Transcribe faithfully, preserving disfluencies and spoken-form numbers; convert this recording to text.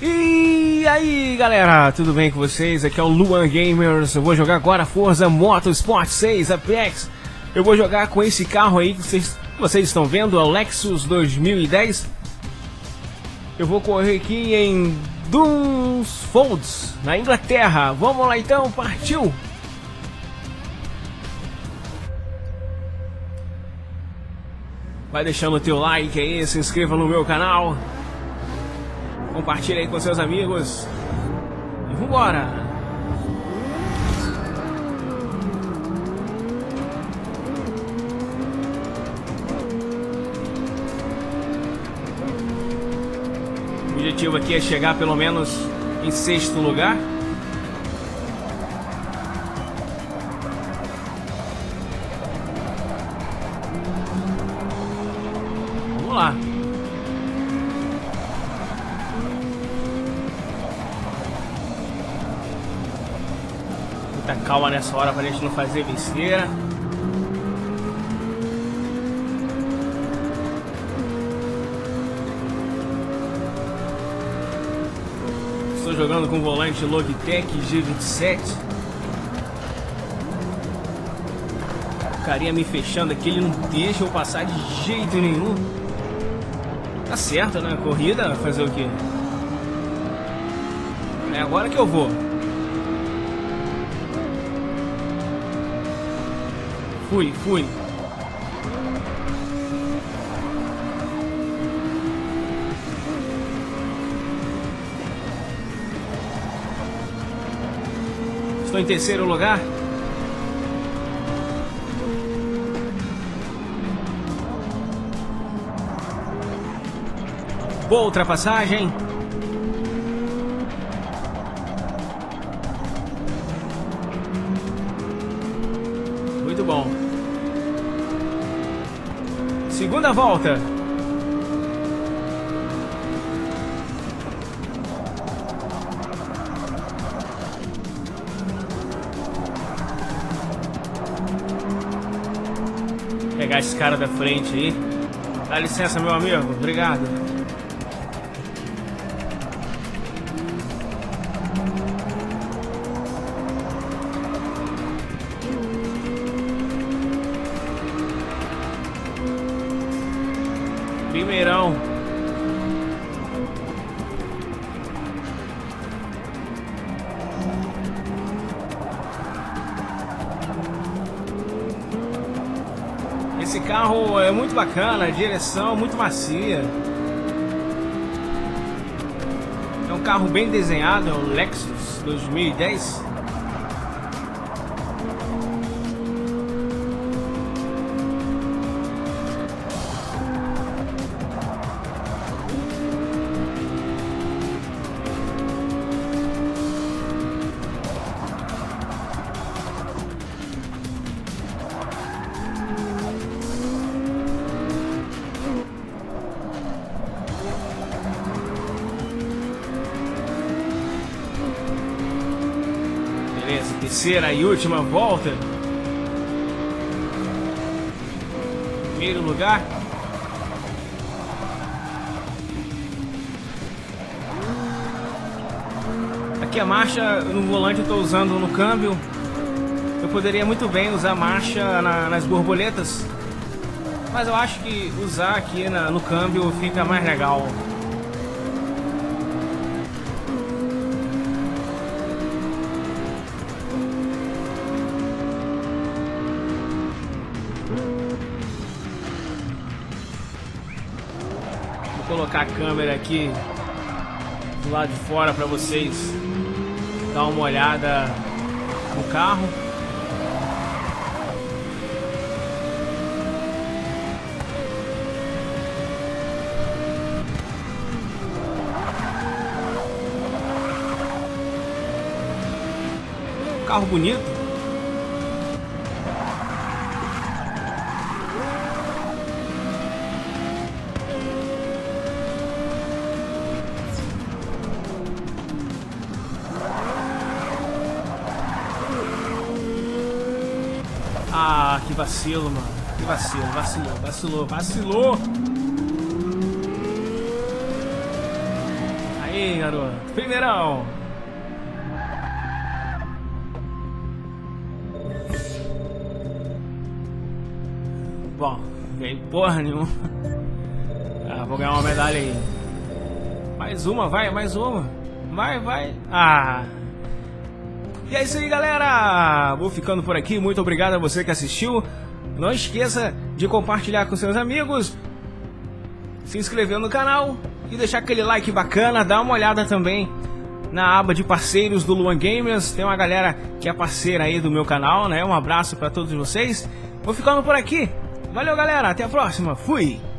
E aí galera, tudo bem com vocês? Aqui é o Luan Gamers. Eu vou jogar agora Forza Motorsport seis Apex. Eu vou jogar com esse carro aí que vocês, vocês estão vendo, o Lexus dois mil e dez. Eu vou correr aqui em Dunsfold, na Inglaterra. Vamos lá então, partiu! Vai deixando o teu like aí, se inscreva no meu canal. Compartilha aí com seus amigos. E vambora! O objetivo aqui é chegar pelo menos em sexto lugar. Vamos lá. Muita calma nessa hora pra gente não fazer besteira. Estou jogando com o volante Logitech G vinte e sete. O carinha me fechando aqui, ele não deixa eu passar de jeito nenhum. Tá certo, né? Corrida, fazer o quê? É agora que eu vou. Fui, fui. Estou em terceiro lugar. Boa ultrapassagem. Muito bom. Segunda volta. Vou pegar esse cara da frente aí. Dá licença, meu amigo. Obrigado. Primeirão. Esse carro é muito bacana, a direção muito macia. É um carro bem desenhado, é o Lexus dois mil e dez. Beleza, terceira e última volta. Primeiro lugar. Aqui a marcha no volante eu estou usando no câmbio. Eu poderia muito bem usar a marcha na, nas borboletas, mas eu acho que usar aqui na, no câmbio fica mais legal. Vou colocar a câmera aqui do lado de fora para vocês dar uma olhada no carro. Carro bonito. Ah, que vacilo, mano. Que vacilo, vacilou, vacilou, vacilou. Aí, garoto. Primeirão. Bom, veio porra nenhuma. Ah, vou ganhar uma medalha aí. Mais uma, vai, mais uma. Vai, vai. Ah. E é isso aí, galera. Vou ficando por aqui. Muito obrigado a você que assistiu. Não esqueça de compartilhar com seus amigos, se inscrever no canal e deixar aquele like bacana. Dá uma olhada também na aba de parceiros do Luan Gamers. Tem uma galera que é parceira aí do meu canal, né? Um abraço para todos vocês. Vou ficando por aqui. Valeu, galera. Até a próxima. Fui!